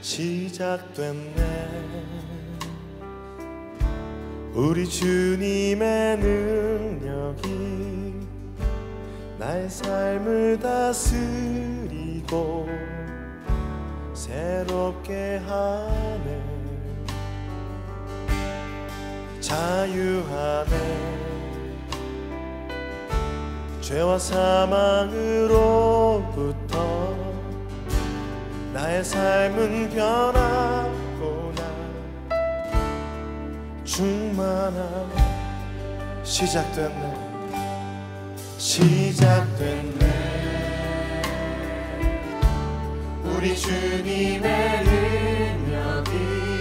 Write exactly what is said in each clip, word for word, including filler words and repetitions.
시작됐네. 우리 주님의 능력이 나의 삶을 다스리고 새롭게 하네. 자유하네. 죄와 사망으로부터 나의 삶은 변하구나. 충만함. 시작됐네. 시작됐네. 우리 주님의 능력이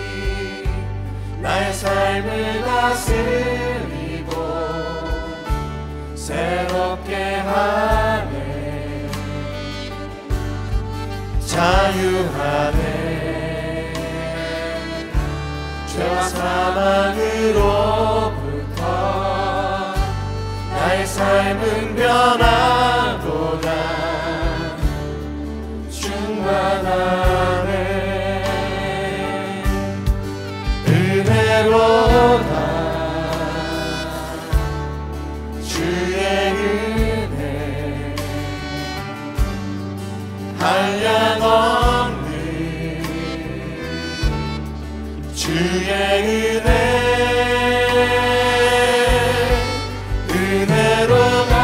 나의 삶을 다스리고 새롭게 하네. 자유하네. 죄와 사망으로부터 나의 삶은 변하도다. 충만하네. 은혜로다. 주의 은혜 한량없는 주의 은혜. 은혜로다.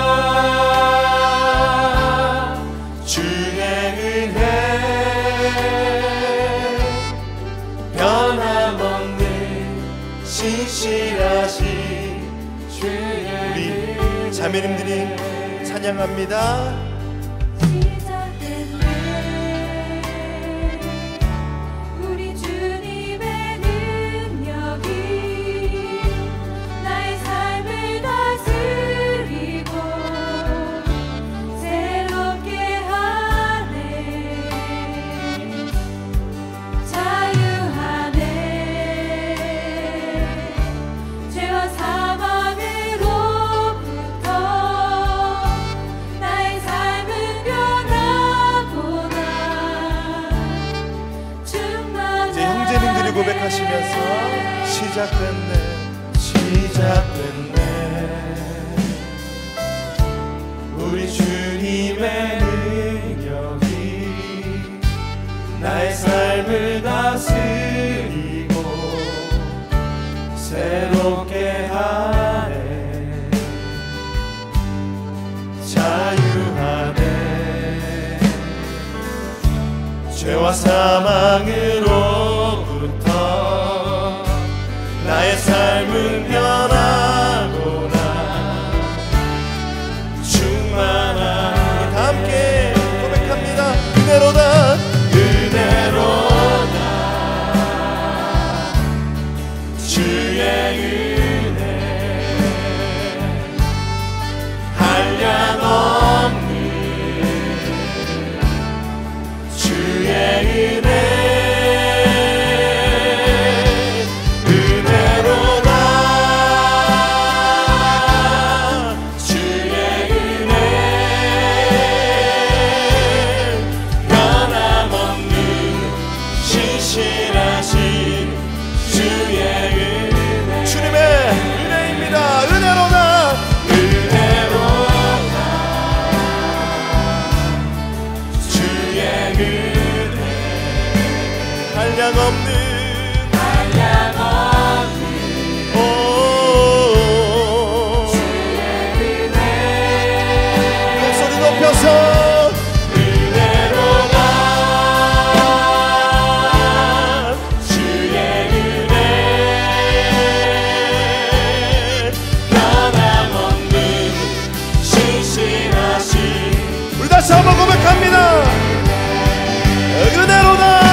주의 은혜 변함없는 신실하신 주의 은혜. 우리 자매님들이 찬양합니다. 고백하시면서 시작됐네. 시작됐네. 우리 주님의 능력이 나의 삶을 다스리고 새롭게 하네. 자유하네. 죄와 사망으로 나의 삶은 변하구나. 충만한. 다 함께 고백합니다. 은혜로다. 은혜로다. 주의 은혜 한량없는 주의 은혜. 한량없는 한량없는 오 주의 은혜. 목소리 높여서 은혜로다. 주의 은혜 변함없는 신실하신. 우리 다시 한번 고백합니다. 은혜로다.